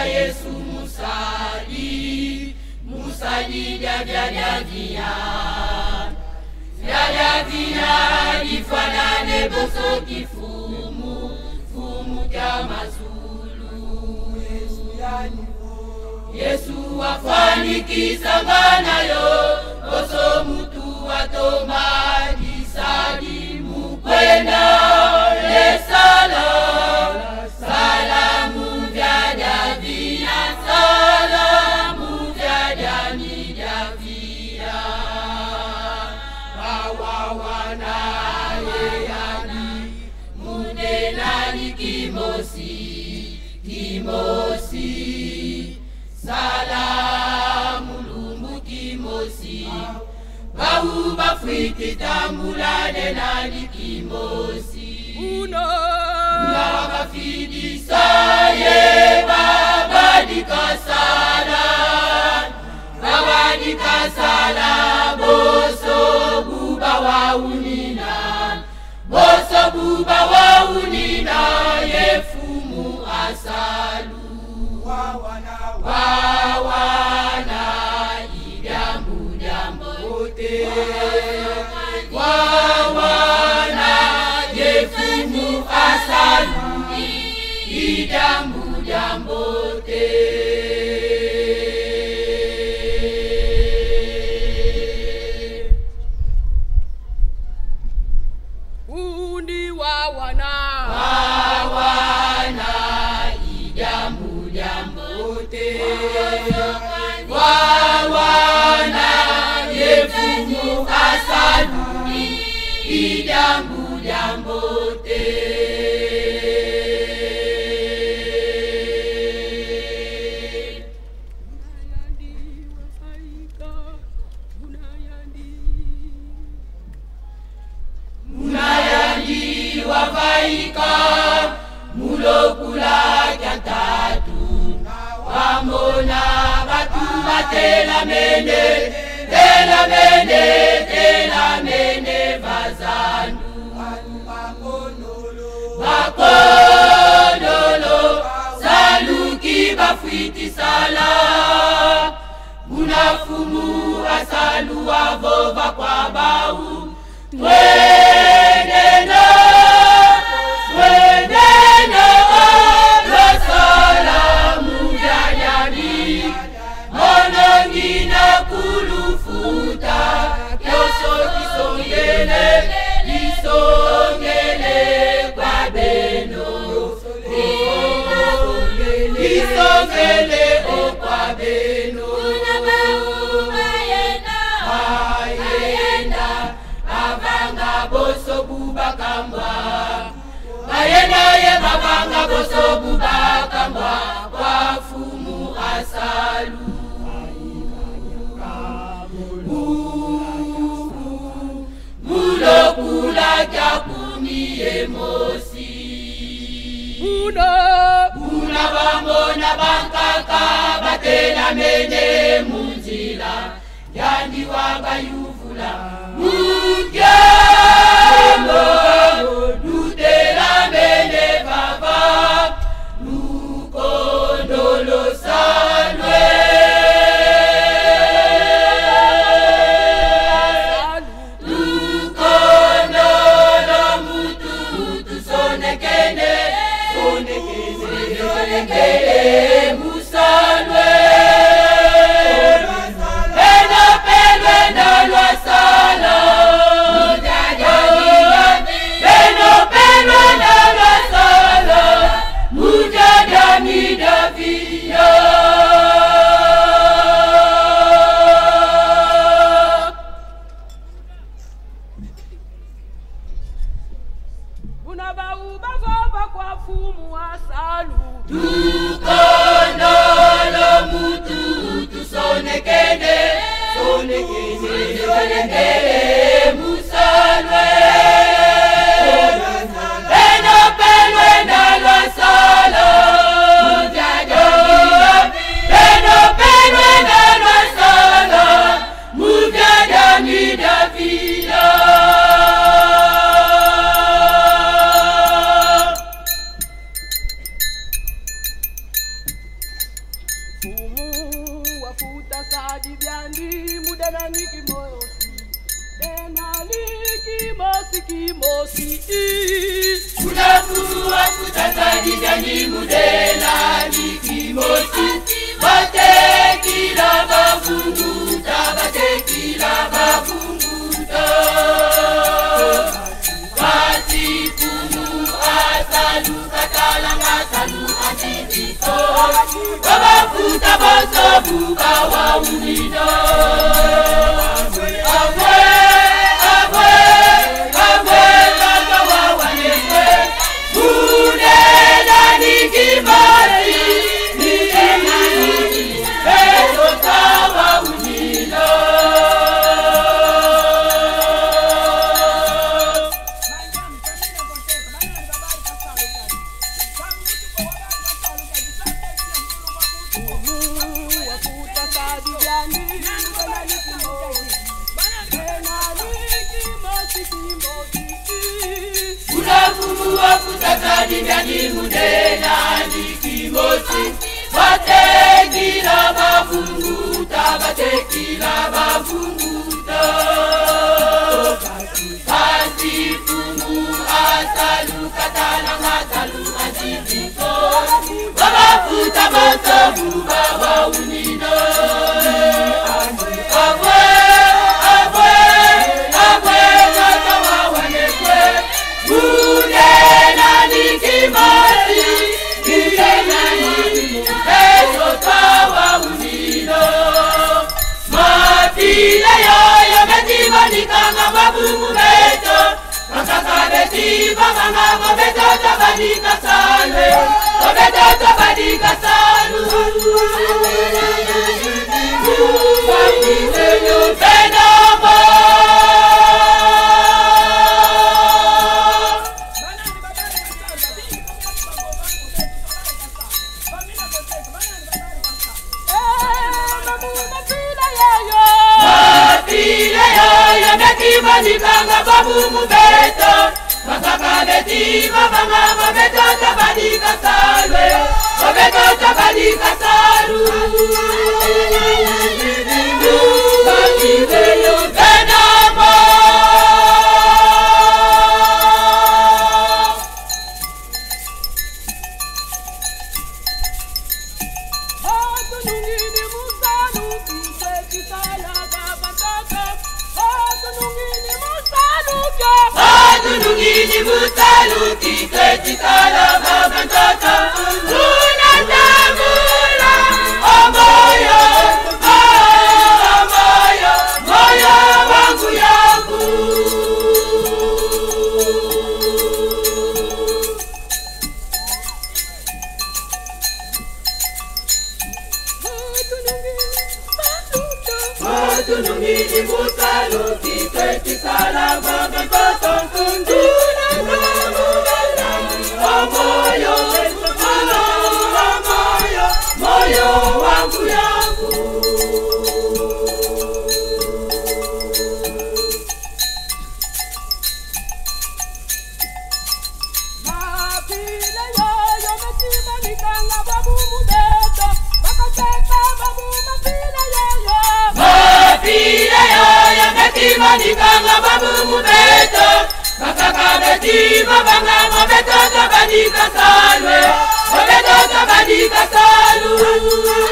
Yesu musali dia lifanane boso kifumu kya mazulu. Yesu wafanikisa nganayo boso mutu atoma disali mukwenda lesala salamu vya davia salamu vya dani davia wawana yeyani munenani kimosi salamu lumbu kimosi bahu bafwiti tambulane nani kimosi una wakafidisa ye babadi kasala boso buba waunina yefumu asalu wawana idambudamote wawana yefumu asalu idambudamote. Wawana yefumu asalu idambudamote. Munayandi wafaika mulokula kyantatu wamona batu batelamene bazandu bakonolo saluki bafwiti sala munafumu asalu avova kwa bau twenena salamu yayani monongina kulufuta kyoso kisongele kwa beno kisongele kwa beno ayenda abanga boso bubakambwa ayenda ye babanga boso bubakambwa kwa fumu asalu mulokula jakuni emosi una bamona bankaka batelamene munzila yandi wabayuvula mutyamo lutelamene baba lukondolo salwe lukondolo mutu sonekene musalwe enopelwe nalwa sala enopelwe nalwa sala mujadani davia unabauba kwa fumu asalu tukondolo mutu sonekene musalwe enopelwe nalwa sala enopelwe nalwa sala mujadani davia Fumu wafuta sadi byandi mudena nikimosi denali kimosi Unafu wafuta sadi byandi mudena nikimosi bate kila bafunguta bate kila bafunguta bati fumu asalu katalanga salu atitiko babafuta basabu bawa unida Dindani mudena nikimosi batekila bafunguta kasi fumu asalu katalanga salu atitiko babafuta basabu bawa unino Nikanga babu beto, makaka beti banganga beto tabadika salwe, beto tabadika salu. Babu benama. Nikanga babu mubeto, makaka beti mabanga beto tabadika salwe, beto tabadika salu. Babu benama. Nungini mutaluki ketikala babantata unatamula omoyo moyo wangu yangu nungini mutaluki ketikala babantata moyo wangu yangu mapile yoyo metima nikanga babu mubeto bakateka babu mapile yoyo metima nikanga babu mubeto bakaka betima banga beto tabadika salwe beto tabadika salu.